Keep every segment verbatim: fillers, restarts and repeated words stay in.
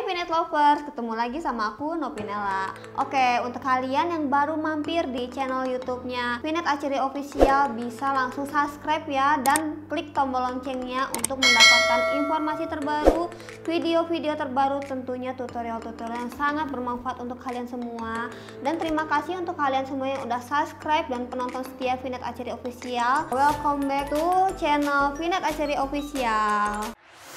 Vinet Lovers, ketemu lagi sama aku Nopinella. Oke, untuk kalian yang baru mampir di channel YouTube-nya Vinet Archery Official, bisa langsung subscribe ya dan klik tombol loncengnya untuk mendapatkan informasi terbaru, video-video terbaru, tentunya tutorial-tutorial yang sangat bermanfaat untuk kalian semua. Dan terima kasih untuk kalian semua yang udah subscribe dan penonton setia Vinet Archery Official. Welcome back to channel Vinet Archery Official.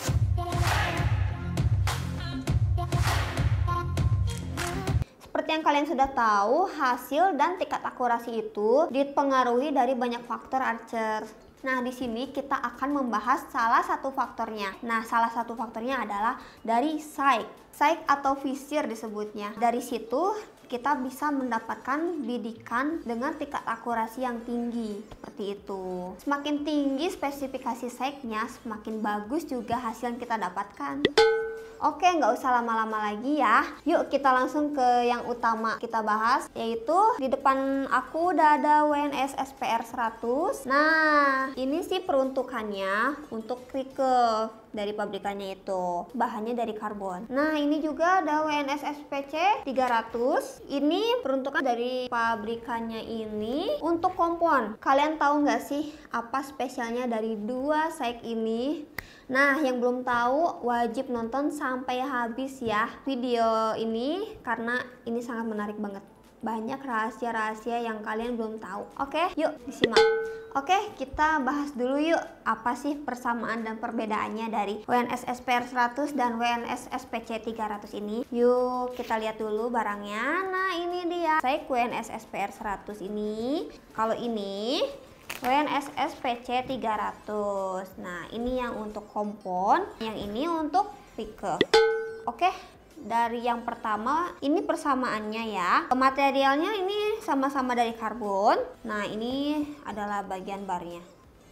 Seperti yang kalian sudah tahu, hasil dan tingkat akurasi itu dipengaruhi dari banyak faktor archer. Nah, di sini kita akan membahas salah satu faktornya. Nah, salah satu faktornya adalah dari sight. Sight atau visir disebutnya. Dari situ kita bisa mendapatkan bidikan dengan tingkat akurasi yang tinggi. Seperti itu. Semakin tinggi spesifikasi sightnya, semakin bagus juga hasil yang kita dapatkan. Oke, nggak usah lama-lama lagi ya. Yuk kita langsung ke yang utama kita bahas, yaitu di depan aku udah ada W N S S P R seratus. Nah, ini sih peruntukannya untuk recurve dari pabrikannya itu. Bahannya dari karbon. Nah, ini juga ada W N S S P C tiga ratus. Ini peruntukan dari pabrikannya ini untuk kompon. Kalian tahu nggak sih apa spesialnya dari dua sight ini? Nah, yang belum tahu wajib nonton sampai habis ya video ini, karena ini sangat menarik banget. Banyak rahasia-rahasia yang kalian belum tahu. Oke, yuk disimak. Oke, kita bahas dulu yuk apa sih persamaan dan perbedaannya dari W N S S P R seratus dan W N S S P C tiga ratus ini. Yuk kita lihat dulu barangnya. Nah, ini dia sight W N S S P R seratus ini. Kalau ini W N S S P C tiga ratus. Nah, ini yang untuk kompon, yang ini untuk recurve. Oke, dari yang pertama ini persamaannya ya. Materialnya ini sama-sama dari karbon. Nah, ini adalah bagian barnya.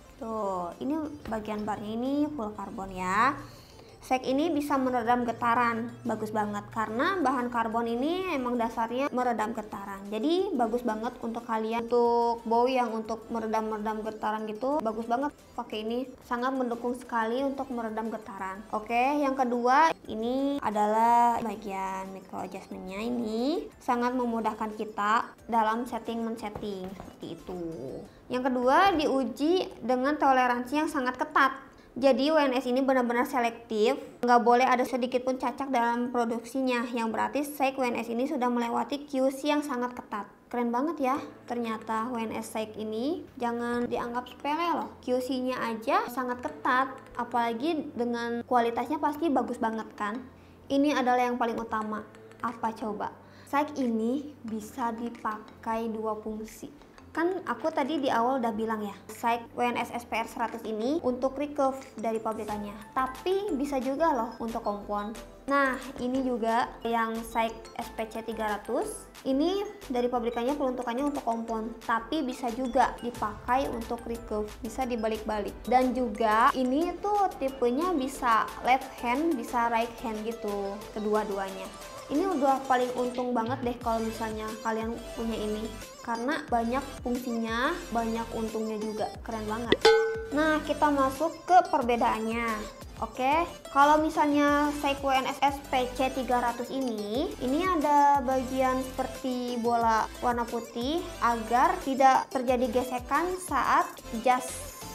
Tuh, ini bagian barnya ini full karbon ya. Sight ini bisa meredam getaran, bagus banget karena bahan karbon ini emang dasarnya meredam getaran. Jadi bagus banget untuk kalian untuk bow yang untuk meredam-meredam getaran gitu, bagus banget pakai ini, sangat mendukung sekali untuk meredam getaran. Oke, yang kedua ini adalah bagian micro adjustmentnya, ini sangat memudahkan kita dalam setting men-setting seperti itu. Yang kedua diuji dengan toleransi yang sangat ketat. Jadi W N S ini benar-benar selektif, nggak boleh ada sedikit pun cacat dalam produksinya, yang berarti sight W N S ini sudah melewati Q C yang sangat ketat. Keren banget ya, ternyata W N S sight ini jangan dianggap sepele loh. Q C-nya aja sangat ketat, apalagi dengan kualitasnya pasti bagus banget kan. Ini adalah yang paling utama. Apa coba? Sight ini bisa dipakai dua fungsi. Kan aku tadi di awal udah bilang ya, sight W N S S P R seratus ini untuk recurve dari pabrikannya, tapi bisa juga loh untuk kompon. Nah, ini juga yang sight S P C tiga ratus, ini dari pabrikannya peruntukannya untuk kompon, tapi bisa juga dipakai untuk recurve, bisa dibalik-balik. Dan juga ini tuh tipenya bisa left hand, bisa right hand gitu, kedua-duanya. Ini udah paling untung banget deh kalau misalnya kalian punya ini, karena banyak fungsinya, banyak untungnya juga, keren banget. Nah, kita masuk ke perbedaannya. Oke, kalau misalnya sight W N S S P C tiga ratus ini, ini ada bagian seperti bola warna putih agar tidak terjadi gesekan saat jas.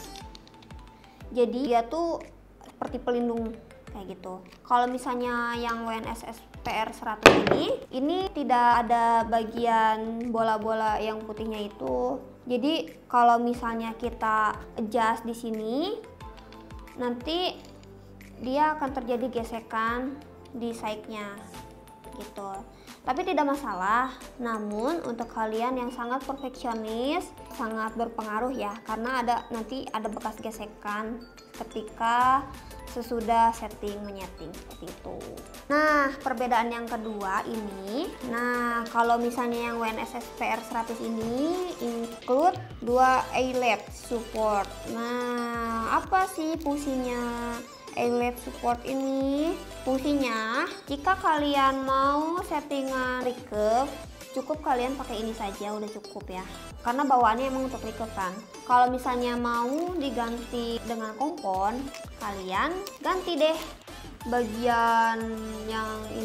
Jadi dia tuh seperti pelindung kayak gitu. Kalau misalnya yang W N S S P R seratus ini, ini tidak ada bagian bola-bola yang putihnya itu. Jadi kalau misalnya kita adjust di sini, nanti dia akan terjadi gesekan di sightnya gitu. Tapi tidak masalah. Namun untuk kalian yang sangat perfeksionis, sangat berpengaruh ya, karena ada nanti ada bekas gesekan ketika sesudah setting menyeting seperti itu. Nah, perbedaan yang kedua ini, nah kalau misalnya yang W N S S P R seratus ini include dua eyelet support. Nah, apa sih fungsinya eyelet support ini? Fungsinya, jika kalian mau settingan recurve, cukup kalian pakai ini saja, udah cukup ya, karena bawaannya emang untuk recurve kan. Kalau misalnya mau diganti dengan kompon, kalian ganti deh bagian yang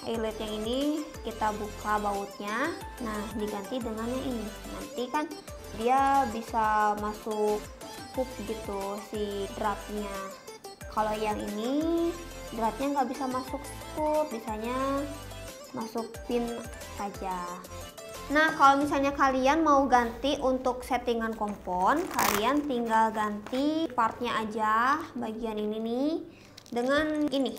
eyelet yang ini kita buka bautnya. Nah, diganti dengan yang ini. Nanti kan dia bisa masuk scoop gitu si dratnya. Kalau yang ini dratnya nggak bisa masuk scoop, bisanya masuk pin saja. Nah, kalau misalnya kalian mau ganti untuk settingan kompon, kalian tinggal ganti partnya aja, bagian ini nih, dengan ini.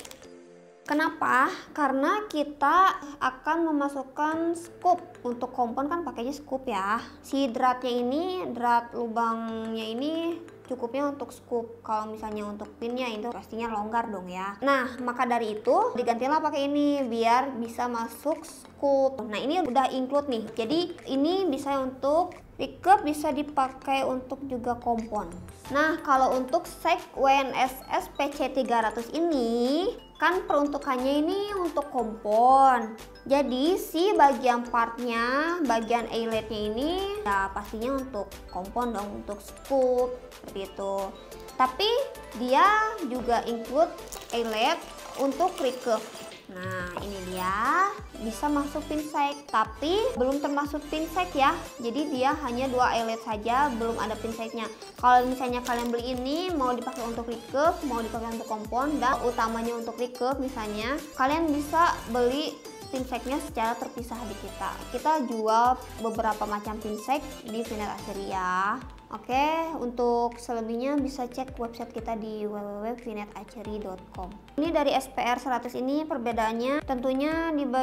Kenapa? Karena kita akan memasukkan scoop. Untuk kompon kan pakainya scoop ya. Si dratnya ini, drat lubangnya ini cukupnya untuk scoop. Kalau misalnya untuk pinnya itu pastinya longgar dong ya. Nah, maka dari itu digantilah pakai ini biar bisa masuk scoop. Nah, ini udah include nih. Jadi ini bisa untuk pickup, bisa dipakai untuk juga kompon. Nah, kalau untuk S E C W N S S P C tiga ratus ini kan peruntukannya ini untuk kompon. Jadi si bagian partnya, bagian eyeletnya ini ya pastinya untuk kompon dong, untuk scoop seperti itu. Tapi dia juga include eyelet untuk recurve. Nah, ini dia bisa masuk pin S E C, tapi belum termasuk pin S E C ya. Jadi dia hanya dua eyelet saja, belum ada pin S E C-nya. Kalau misalnya kalian beli ini mau dipakai untuk recurve, mau dipakai untuk kompon, dan utamanya untuk recurve misalnya, kalian bisa beli pin S E C-nya secara terpisah di kita. Kita jual beberapa macam pin S E C di Vinet Archery ya. Oke, untuk selebihnya bisa cek website kita di w w w titik vinet archery titik com. Ini dari S P R seratus ini perbedaannya tentunya di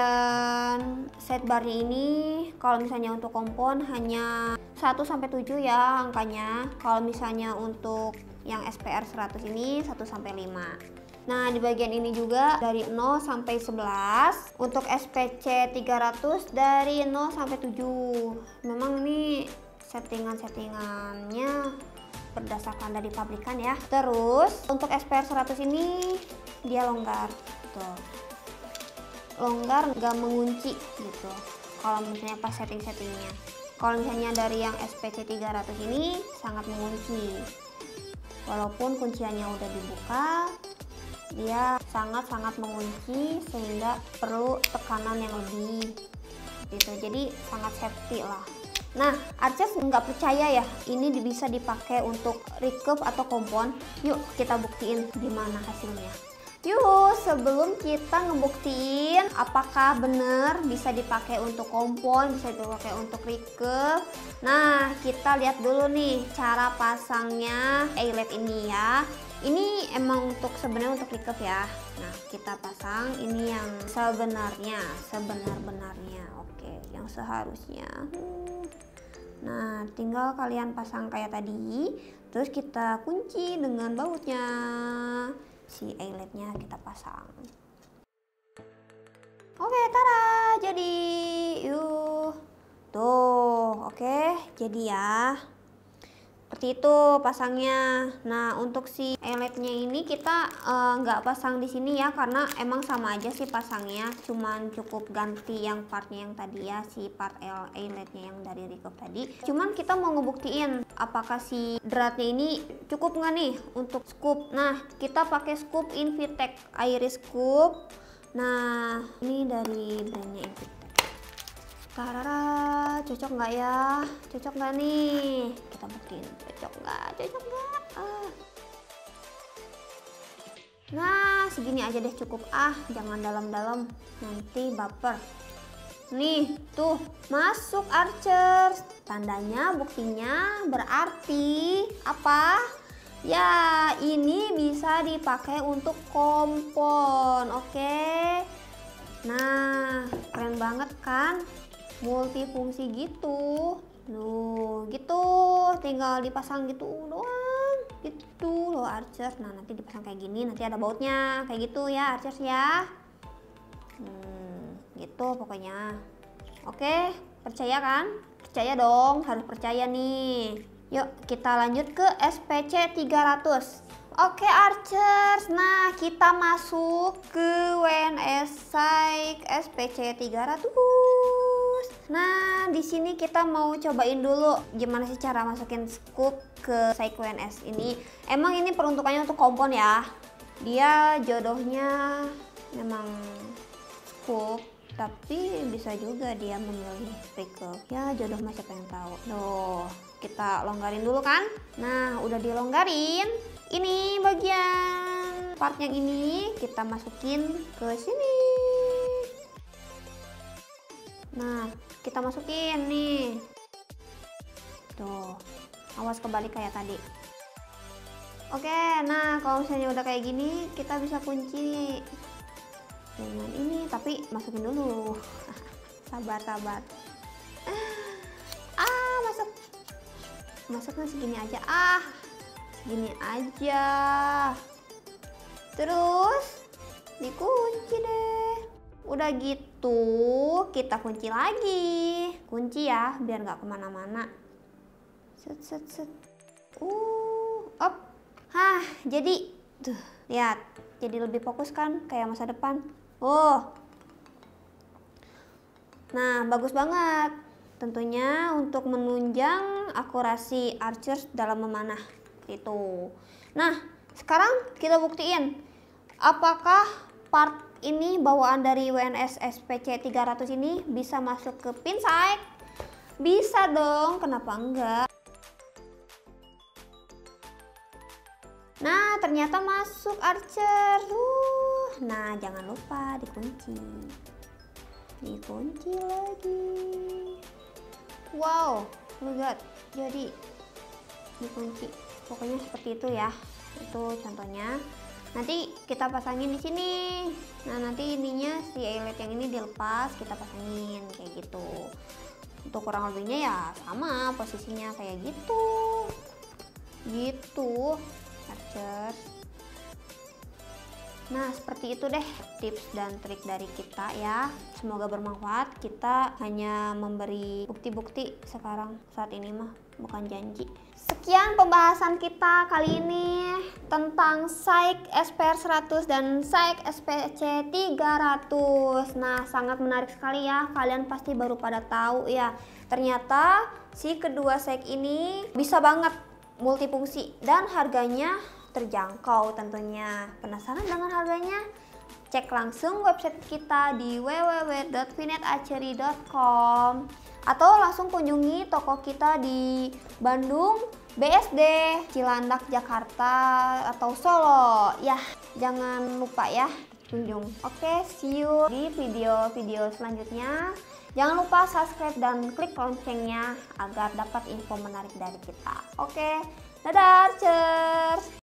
bagian sidebarnya ini, kalau misalnya untuk kompon hanya satu sampai tujuh ya angkanya. Kalau misalnya untuk yang S P R seratus ini satu sampai lima. Nah, di bagian ini juga dari nol sampai sebelas. Untuk S P C tiga ratus dari nol sampai tujuh. Memang ini settingan-settingannya berdasarkan dari pabrikan ya. Terus untuk S P R seratus ini dia longgar tuh. Longgar nggak mengunci gitu kalau misalnya pas setting-settingnya. Kalau misalnya dari yang S P C tiga ratus ini sangat mengunci. Walaupun kunciannya udah dibuka, dia sangat-sangat mengunci sehingga perlu tekanan yang lebih gitu. Jadi sangat safety lah. Nah, Archers nggak percaya ya ini bisa dipakai untuk recurve atau kompon. Yuk kita buktiin gimana hasilnya. Yuk, sebelum kita ngebuktiin apakah benar bisa dipakai untuk kompon, bisa dipakai untuk recurve. Nah, kita lihat dulu nih cara pasangnya eyelet ini ya. Ini emang untuk sebenarnya untuk recurve ya. Nah, kita pasang ini yang sebenarnya, sebenar-benarnya. Oke, yang seharusnya. Nah, tinggal kalian pasang kayak tadi, terus kita kunci dengan bautnya. Si eyeletnya kita pasang. Oke, tada, jadi. Yuk. Tuh, oke, jadi ya. Seperti itu pasangnya. Nah, untuk si eyeletnya ini kita nggak uh, pasang di sini ya, karena emang sama aja sih pasangnya, cuman cukup ganti yang partnya yang tadi ya, si part eyeletnya yang dari recurve tadi. Cuman kita mau ngebuktiin apakah si dratnya ini cukup nggak nih untuk scoop. Nah, kita pakai scoop Invitech Iris Scoop. Nah, ini dari brandnya Invitech. Tarara, cocok nggak ya? Cocok nggak nih? Kita buktiin cocok nggak? Cocok nggak? Ah. Nah, segini aja deh cukup ah, jangan dalam-dalam nanti baper. Nih, tuh masuk Archers. Tandanya, buktinya berarti apa? Ya, ini bisa dipakai untuk kompon, oke? Nah, keren banget kan? Multifungsi gitu. Loh, gitu. Tinggal dipasang gitu doang. Gitu loh Archers. Nah, nanti dipasang kayak gini, nanti ada bautnya. Kayak gitu ya Archers ya. Hmm, gitu pokoknya. Oke, percaya kan? Percaya dong, harus percaya nih. Yuk, kita lanjut ke S P C tiga ratus. Oke Archers, nah kita masuk ke W N S S I C S P C tiga ratus. Nah, di sini kita mau cobain dulu gimana sih cara masukin scoop ke S I C W N S ini. Emang ini peruntukannya untuk kompon ya. Dia jodohnya memang cukup, tapi bisa juga dia memilih Prickle. Ya jodoh mah siapa yang tahu. Tuh, kita longgarin dulu kan. Nah udah dilonggarin, ini bagian part yang ini kita masukin ke sini. Nah kita masukin nih. Tuh, awas kebalik kayak tadi. Oke, nah kalau misalnya udah kayak gini, kita bisa kunci dengan ini, tapi masukin dulu. Sabar, sabar. Ah, masuk. Masuknya segini aja. Ah, segini aja. Terus dikunci deh. Udah gitu, kita kunci lagi. Kunci ya, biar nggak kemana-mana. Set, set, set. Uh, up. Hah, jadi tuh lihat, jadi lebih fokus kan kayak masa depan. Oh, nah bagus banget. Tentunya untuk menunjang akurasi archers dalam memanah itu. Nah, sekarang kita buktiin apakah part ini bawaan dari W N S S P C tiga ratus ini bisa masuk ke pin sight. Bisa dong, kenapa enggak? Nah, ternyata masuk archer. Uh, nah, jangan lupa dikunci. Dikunci lagi. Wow, lihat. Jadi dikunci. Pokoknya seperti itu ya. Itu contohnya. Nanti kita pasangin di sini. Nah, nanti ininya si eyelet yang ini dilepas, kita pasangin kayak gitu. Untuk kurang lebihnya ya sama posisinya kayak gitu. Gitu. Archer. Nah seperti itu deh tips dan trik dari kita ya, semoga bermanfaat. Kita hanya memberi bukti-bukti sekarang saat ini mah, bukan janji. Sekian pembahasan kita kali ini tentang Scythe S P R seratus dan Scythe S P C tiga ratus. Nah sangat menarik sekali ya, kalian pasti baru pada tahu ya, ternyata si kedua Scythe ini bisa banget multifungsi dan harganya terjangkau tentunya. Penasaran dengan harganya? Cek langsung website kita di w w w dot vinet archery dot com atau langsung kunjungi toko kita di Bandung, B S D, Cilandak, Jakarta, atau Solo. Ya, jangan lupa ya kunjung. Oke, see you di video-video selanjutnya. Jangan lupa subscribe dan klik loncengnya agar dapat info menarik dari kita. Oke, dadah Archers!